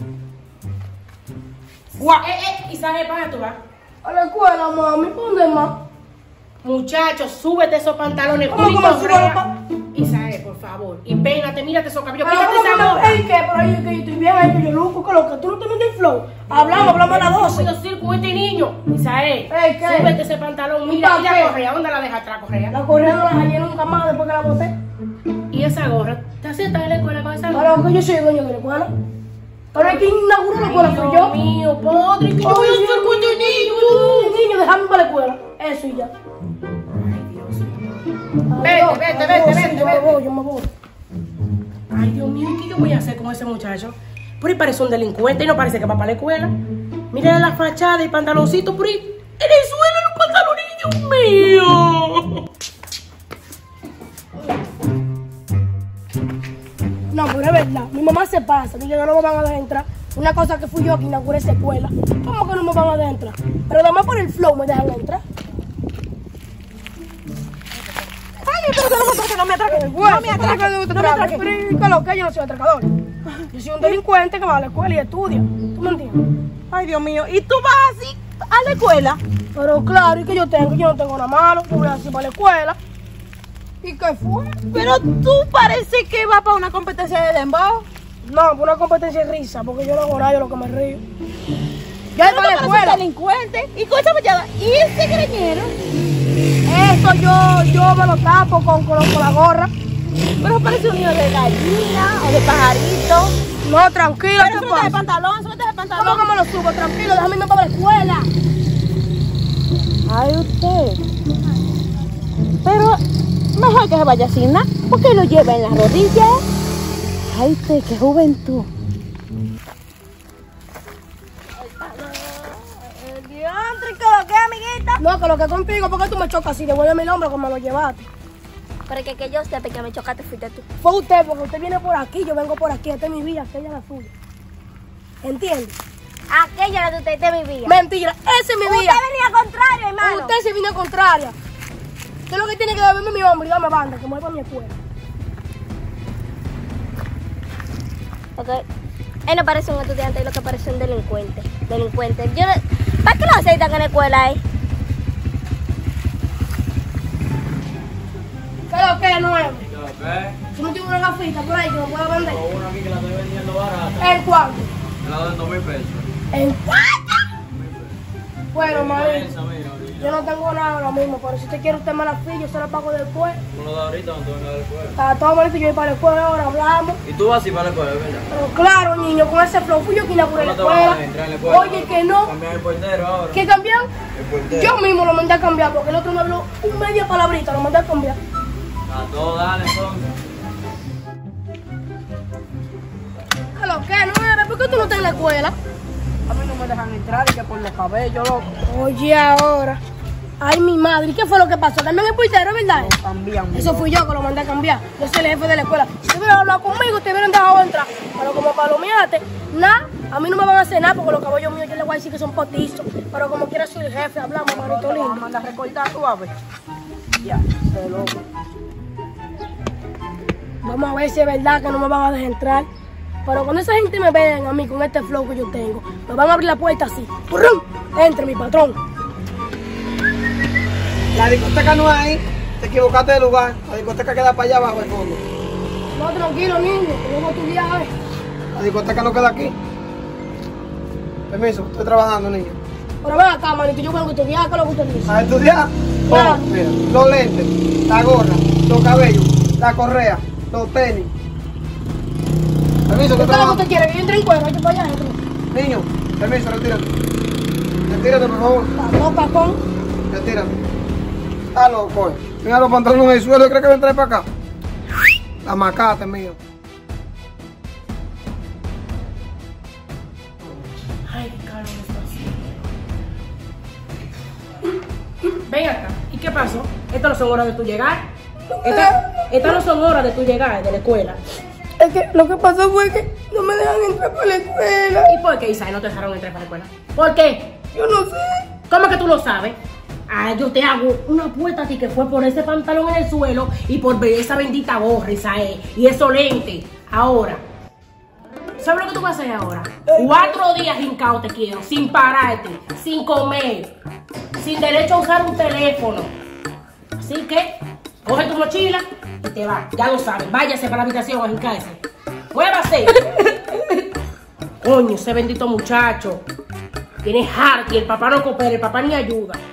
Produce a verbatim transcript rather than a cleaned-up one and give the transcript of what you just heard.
Guau. Eh, eh, Isabel, ¿para dónde tú vas? A la escuela, mami, ¿para dónde más? Muchachos, súbete esos pantalones. ¿Cómo que me subo los pa- Isabel, por favor. Y peínate, mírate esos cabellos. Pero Píntate ¿cómo esa que gorra. me- Ey, ¿qué? Pero ahí es que yo estoy bien, ahí que yo loco, que lo que tú no te metes el flow. Hablamos, hablamos a las doce. Yo estoy con este niño. Isabel, Ey, ¿qué? súbete ese pantalón. ¿Y Mira, pa' mira qué? la correa. ¿Dónde la dejas atrás, correa? La correa no la hallé nunca más después que la boté. Y esa gorra. ¿Te sientas en la escuela con esa gorra? Pero que yo soy dueño de la escuela. Pero es que inauguró la escuela fui yo. Dios mío, padre, que yo voy a Ay, hacer con este niño. Niño, déjame para la escuela. Eso y ya. Vete, Adiós, vete, adiós, vete, sí, vete, yo me vete. voy, yo me voy. Ay, Dios mío, ¿y qué yo voy a hacer con ese muchacho? Por ahí parece un delincuente y no parece que va para la escuela. Mira la fachada y pantaloncito por ahí. En el suelo los pantalones, Dios mío. No, pero es verdad. Mi mamá se pasa. Dice que no me van a dejar entrar. Una cosa que fui yo que inauguré esa escuela. ¿Cómo que no me van a dejar entrar? Pero además por el flow me dejan entrar. Ay, pero que no me atraque, no me atraque. Bueno, No me atraque, no me Pero atraque. ¿y qué lo que? Yo no soy atracador. Yo soy un delincuente que va a la escuela y estudia. ¿Tú me entiendes? Ay, Dios mío. ¿Y tú vas así a la escuela? Pero claro, ¿y qué yo tengo? Yo no tengo nada malo. Yo voy así para la escuela. ¿Y qué fue? Pero tú parece que vas para una competencia de dembow. No, por una competencia de risa, porque yo no hago nada, yo lo que me río. Yo voy Pero para la tú escuela. pareces delincuente. Y con esa machada. ¿Y ese greñero? Eso yo, yo me lo tapo con, con, con la gorra. Pero parece un niño de gallina o de pajarito. No, tranquilo, Pero ¿qué súbete de pasa? pantalón, súbete de ¿Cómo pantalón. que me lo subo? Tranquilo, déjame irme para la escuela. Ay, usted. Pero mejor que se vaya sin nada, porque lo lleva en las rodillas. Ay, usted, qué juventud. El diantre, ¿qué lo que, amiguita? No, que lo que contigo, ¿por qué tú me chocas así? Devuélveme el hombro como me lo llevaste. Porque que yo sepa que me chocaste fuiste tú. Fue usted, porque usted viene por aquí, yo vengo por aquí. Esta es mi vida, aquella es la suya. ¿Entiendes? Aquella de usted de mi vida. Mentira, esa es mi Usted vida. venía contrario, hermano. Usted se vino contraria. Usted lo que tiene que devolverme mi hombro y darme banda, que me voy para mi escuela. Porque él no parece un estudiante, él lo que parece un delincuente. Delincuente. Yo no- ¿Para qué lo aceitan en la escuela ahí? ¿Qué es lo que es nuevo? ¿Qué? Tú no tienes una gafita por ahí que me pueda vender. Tengo una aquí que la estoy vendiendo barata. ¿En cuánto? Me la doy en dos mil pesos. ¿En cuánto? Bueno, mami, Esa, mira, yo no tengo nada ahora mismo, pero si usted quiere usted me la fija, yo se la pago después. tú me lo das ahorita cuando tú vengas de la escuela. Está todo bonito, yo voy para la escuela ahora, hablamos. Y tú vas así para la escuela, ¿verdad? Pero claro, niño, con ese flow fui yo que inauguré la ¿Cómo te vas escuela. a entrar en la escuela? Oye, que no. Cambiar el portero ahora. ¿Qué cambian? El portero. Yo mismo lo mandé a cambiar porque el otro me habló un media palabrita, lo mandé a cambiar. A todo, dale entonces. ¿A lo que? No, ¿por qué tú no estás en la escuela? A mí no me dejan entrar y que por los cabellos, loco. Oye, ahora. Ay, mi madre, ¿y qué fue lo que pasó? También el portero, ¿verdad? Cambian. Eso fui yo que lo mandé a cambiar. Yo soy el jefe de la escuela. Si te hubieran hablado conmigo, te hubieran dejado entrar. Pero como palomeaste, nada, a mí no me van a hacer nada porque los caballos míos yo les voy a decir que son potizos. Pero como quiera soy el jefe, hablamos, manito Te vamos a lindo. mandar a recortar tú, a ver. Ya, se loco. Vamos a ver si es verdad que no me van a dejar entrar. Pero cuando esa gente me vean a mí con este flow que yo tengo, me van a abrir la puerta así. ¡Purrum! Entre mi patrón. La discoteca no hay, te equivocaste de lugar. La discoteca queda para allá abajo al fondo. No, tranquilo, niño, que vamos a estudiar. ¿eh? La discoteca no queda aquí. Permiso, estoy trabajando, niño. Pero ven acá, manito, yo vengo a estudiar, ¿qué es lo que usted dice? A estudiar. Claro. Oh, mira, los lentes, la gorra, los cabellos, la correa, los tenis. Permiso, ¿Qué estoy es lo que trabajando. usted quiere? Que yo entre en cuero, yo para allá adentro. Niño, permiso, retírate. Retírate, por favor. Tacón, tacón. Retírate. Está loco, eh. Mira los pantalones en el suelo, ¿crees que voy a entrar para acá? La macata, mío. Ay, qué calor es así. Ven acá. ¿Y qué pasó? Estas no son horas de tu llegar. Estas, estas no son horas de tu llegar de la escuela. Es que lo que pasó fue que no me dejan entrar para la escuela. ¿Y por qué, Isabel, no te dejaron entrar para la escuela? ¿Por qué? Yo no sé. ¿Cómo que tú lo sabes? Ah, yo te hago una apuesta a ti que fue por ese pantalón en el suelo y por ver esa bendita gorra, Isael, y esos lentes. Ahora, ¿Sabes lo que tú vas a hacer ahora? Cuatro días hincado te quiero, sin pararte, sin comer, sin derecho a usar un teléfono. Así que, coge tu mochila y te vas. Ya lo sabes, váyase para la habitación a hincarse. ¡Muévase! Coño, ese bendito muchacho. Tiene hard y el papá no coopera, el papá ni ayuda.